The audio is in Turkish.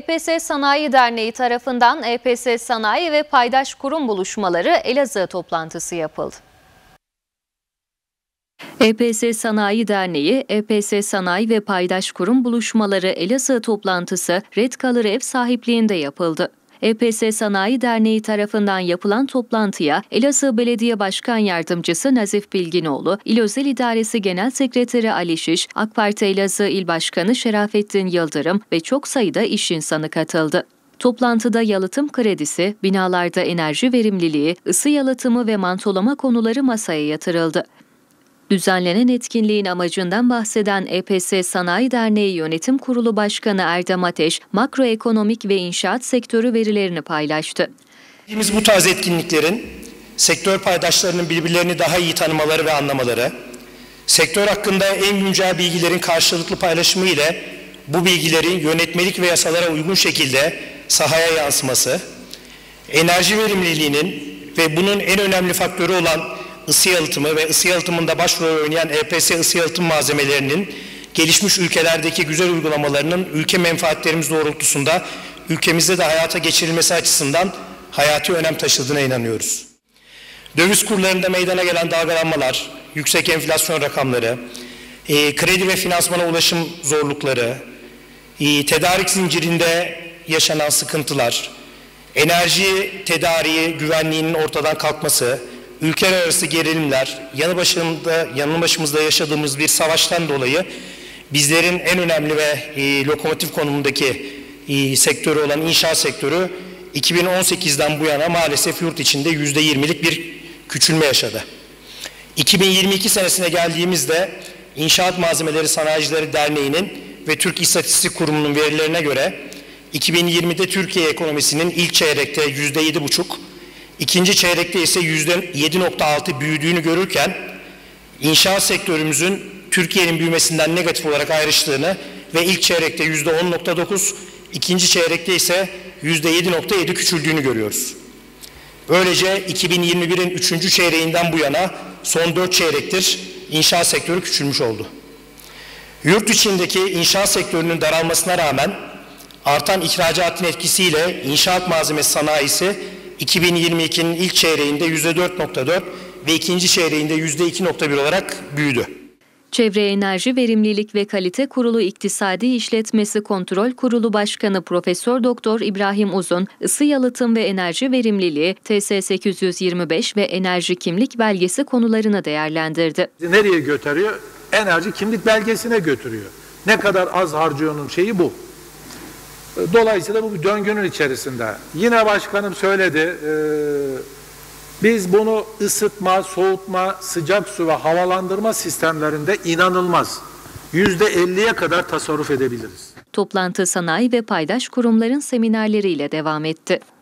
EPS Sanayi Derneği tarafından EPS Sanayi ve Paydaş Kurum buluşmaları Elazığ toplantısı yapıldı. EPS Sanayi Derneği, EPS Sanayi ve Paydaş Kurum buluşmaları Elazığ toplantısı Red Color ev sahipliğinde yapıldı. EPS Sanayi Derneği tarafından yapılan toplantıya Elazığ Belediye Başkan Yardımcısı Nazif Bilginoğlu, İl Özel İdaresi Genel Sekreteri Ali Şiş, AK Parti Elazığ İl Başkanı Şerafettin Yıldırım ve çok sayıda iş insanı katıldı. Toplantıda yalıtım kredisi, binalarda enerji verimliliği, ısı yalıtımı ve mantolama konuları masaya yatırıldı. Düzenlenen etkinliğin amacından bahseden EPS Sanayi Derneği Yönetim Kurulu Başkanı Erdem Ateş, makroekonomik ve inşaat sektörü verilerini paylaştı. Bu tarz etkinliklerin sektör paydaşlarının birbirlerini daha iyi tanımaları ve anlamaları, sektör hakkında en güncel bilgilerin karşılıklı paylaşımı ile bu bilgilerin yönetmelik ve yasalara uygun şekilde sahaya yansıması, enerji verimliliğinin ve bunun en önemli faktörü olan ısı yalıtımı ve ısı yalıtımında başrol oynayan EPS ısı yalıtım malzemelerinin gelişmiş ülkelerdeki güzel uygulamalarının ülke menfaatlerimiz doğrultusunda ülkemizde de hayata geçirilmesi açısından hayati önem taşıdığına inanıyoruz. Döviz kurlarında meydana gelen dalgalanmalar, yüksek enflasyon rakamları, kredi ve finansmana ulaşım zorlukları, tedarik zincirinde yaşanan sıkıntılar, enerji tedariği güvenliğinin ortadan kalkması, ülkeler arası gerilimler, yanı başımızda yaşadığımız bir savaştan dolayı bizlerin en önemli ve lokomotif konumundaki sektörü olan inşaat sektörü 2018'den bu yana maalesef yurt içinde %20'lik bir küçülme yaşadı. 2022 senesine geldiğimizde İnşaat Malzemeleri Sanayicileri Derneği'nin ve Türk İstatistik Kurumu'nun verilerine göre 2020'de Türkiye ekonomisinin ilk çeyrekte %7,5, İkinci çeyrekte ise %7,6 büyüdüğünü görürken inşaat sektörümüzün Türkiye'nin büyümesinden negatif olarak ayrıştığını ve ilk çeyrekte %10,9, ikinci çeyrekte ise %7,7 küçüldüğünü görüyoruz. Böylece 2021'in 3. çeyreğinden bu yana son 4 çeyrektir inşaat sektörü küçülmüş oldu. Yurt içindeki inşaat sektörünün daralmasına rağmen artan ihracatın etkisiyle inşaat malzemesi sanayisi 2022'nin ilk çeyreğinde %4,4 ve ikinci çeyreğinde %2,1 olarak büyüdü. Çevre Enerji Verimlilik ve Kalite Kurulu İktisadi İşletmesi Kontrol Kurulu Başkanı Profesör Doktor İbrahim Uzun, ısı yalıtım ve enerji verimliliği, TS825 ve enerji kimlik belgesi konularını değerlendirdi. Nereye götürüyor? Enerji kimlik belgesine götürüyor. Ne kadar az harcıyor'nun şeyi bu. Dolayısıyla bu bir döngünün içerisinde. Yine başkanım söyledi, biz bunu ısıtma, soğutma, sıcak su ve havalandırma sistemlerinde inanılmaz %50'ye kadar tasarruf edebiliriz. Toplantı sanayi ve paydaş kurumların seminerleriyle devam etti.